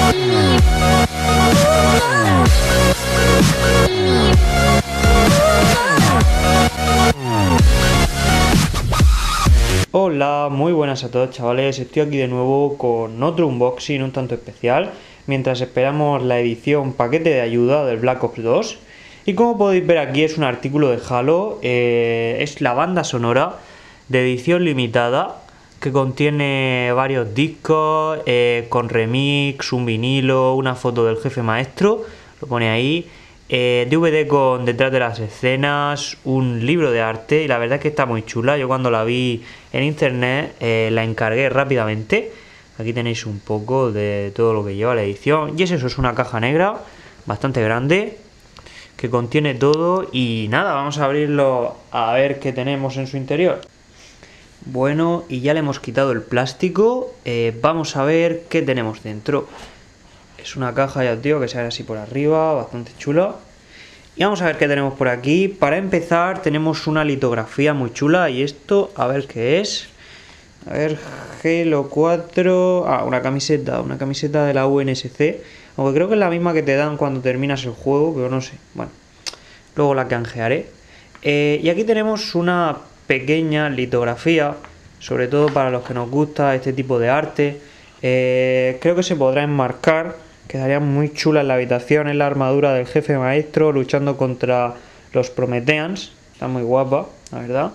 Hola, muy buenas a todos chavales, estoy aquí de nuevo con otro unboxing un tanto especial mientras esperamos la edición paquete de ayuda del Black Ops 2 y como podéis ver aquí es un artículo de Halo, es la banda sonora de edición limitada que contiene varios discos con remix, un vinilo, una foto del jefe maestro, lo pone ahí. DVD con detrás de las escenas, un libro de arte y la verdad es que está muy chula. Yo cuando la vi en internet la encargué rápidamente. Aquí tenéis un poco de todo lo que lleva la edición y eso es una caja negra bastante grande que contiene todo y nada, vamos a abrirlo a ver qué tenemos en su interior. Bueno, y ya le hemos quitado el plástico, vamos a ver qué tenemos dentro. Es una caja, ya os digo, que se abre así por arriba, bastante chula. Y vamos a ver qué tenemos por aquí. Para empezar tenemos una litografía muy chula. Y esto, a ver qué es. A ver, Halo 4... Ah, una camiseta de la UNSC. Aunque creo que es la misma que te dan cuando terminas el juego, pero no sé. Bueno, luego la canjearé. Y aquí tenemos una pequeña litografía, sobre todo para los que nos gusta este tipo de arte. Creo que se podrá enmarcar. Quedaría muy chula en la habitación, en la armadura del jefe maestro luchando contra los Prometheans. Está muy guapa, la verdad.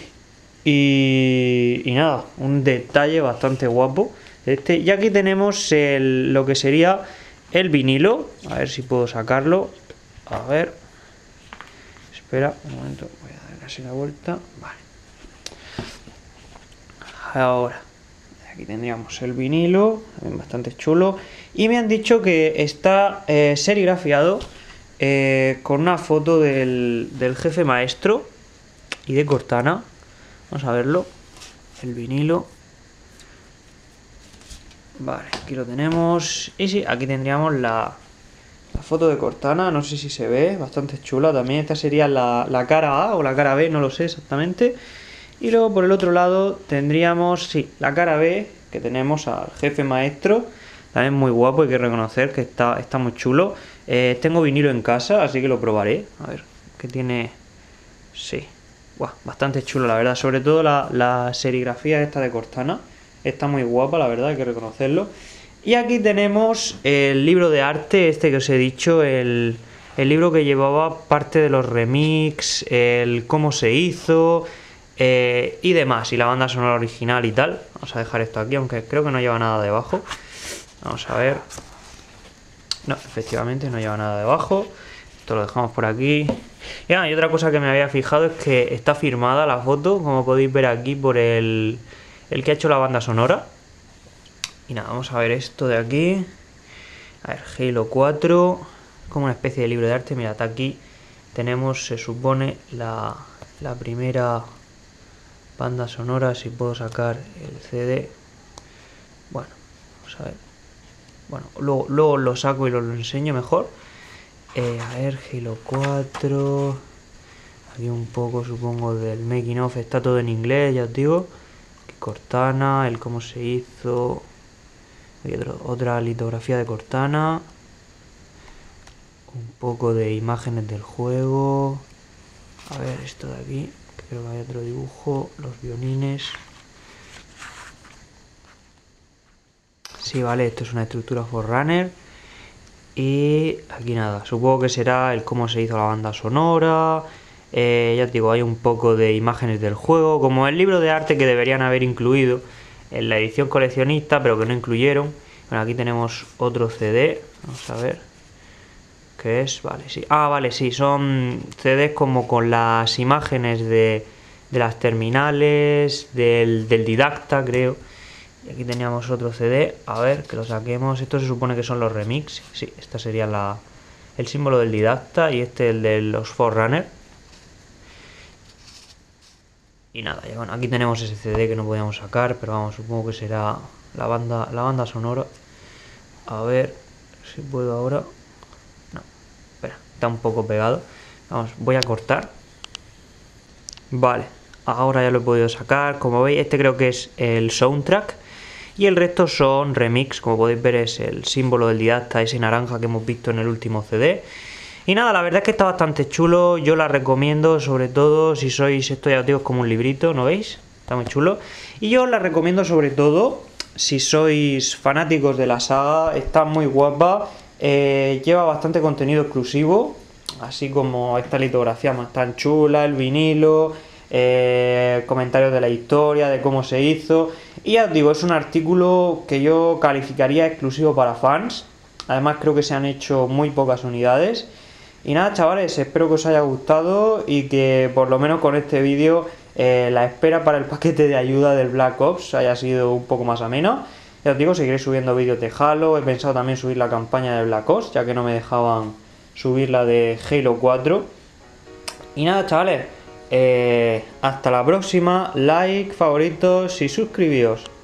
Y nada, un detalle bastante guapo. Y aquí tenemos lo que sería el vinilo. A ver si puedo sacarlo. A ver. Espera un momento, voy a darle así la vuelta. Vale. Ahora. Aquí tendríamos el vinilo, bastante chulo. Y me han dicho que está serigrafiado con una foto del jefe maestro y de Cortana. Vamos a verlo. El vinilo. Vale, aquí lo tenemos. Y sí, aquí tendríamos la foto de Cortana. No sé si se ve, bastante chula también. Esta sería la cara A o la cara B, no lo sé exactamente. Y luego por el otro lado tendríamos, sí, la cara B, que tenemos al jefe maestro. También muy guapo, hay que reconocer que está muy chulo. Tengo vinilo en casa, así que lo probaré. A ver, ¿qué tiene? Sí, bastante chulo la verdad. Sobre todo la serigrafía esta de Cortana. Está muy guapa, la verdad, hay que reconocerlo. Y aquí tenemos el libro de arte, este que os he dicho, el libro que llevaba parte de los remix, el cómo se hizo... y demás, y la banda sonora original y tal. Vamos a dejar esto aquí, aunque creo que no lleva nada debajo. Vamos a ver. No, efectivamente no lleva nada debajo. Esto lo dejamos por aquí. Y otra cosa que me había fijado es que está firmada la foto, como podéis ver aquí, por el que ha hecho la banda sonora. Y nada, vamos a ver esto de aquí. A ver, Halo 4, como una especie de libro de arte. Mirad, aquí tenemos, se supone, la primera banda sonora. Si puedo sacar el CD. Bueno, vamos a ver. Bueno, luego lo saco y lo enseño mejor. A ver, Halo 4. Aquí un poco, supongo, del making of. Está todo en inglés, ya os digo. Cortana, el cómo se hizo. Hay otra litografía de Cortana. Un poco de imágenes del juego. A ver, esto de aquí. Creo que hay otro dibujo. Los violines. Sí, vale, esto es una estructura Forerunner. Y aquí nada, supongo que será el cómo se hizo la banda sonora. Ya te digo, hay un poco de imágenes del juego, como el libro de arte que deberían haber incluido en la edición coleccionista, pero que no incluyeron. Bueno, aquí tenemos otro CD, vamos a ver qué es, vale, sí. Vale, sí, son CDs como con las imágenes de las terminales, del didacta, creo. Y aquí teníamos otro CD, a ver, que lo saquemos. Esto se supone que son los remix, sí, esta sería el símbolo del didacta y este el de los Forerunner. Y nada, ya bueno, aquí tenemos ese CD que no podíamos sacar, pero vamos, supongo que será la banda sonora. A ver si puedo ahora. No, espera, está un poco pegado. Vamos, voy a cortar. Vale, ahora ya lo he podido sacar. Como veis, este creo que es el soundtrack. y el resto son remix. Como podéis ver, es el símbolo del Didacta, ese naranja que hemos visto en el último CD. Y nada, la verdad es que está bastante chulo, yo la recomiendo, sobre todo si sois, esto ya os digo, es como un librito, ¿no veis? Está muy chulo. Y yo la recomiendo sobre todo si sois fanáticos de la saga, está muy guapa, lleva bastante contenido exclusivo, así como esta litografía más tan chula, el vinilo, comentarios de la historia, de cómo se hizo. Y ya os digo, es un artículo que yo calificaría exclusivo para fans, además creo que se han hecho muy pocas unidades. Y nada, chavales, espero que os haya gustado y que por lo menos con este vídeo la espera para el paquete de ayuda del Black Ops haya sido un poco más ameno. Ya os digo, seguiré subiendo vídeos de Halo, he pensado también subir la campaña de Black Ops, ya que no me dejaban subir la de Halo 4. Y nada, chavales, hasta la próxima, like, favoritos y suscribíos.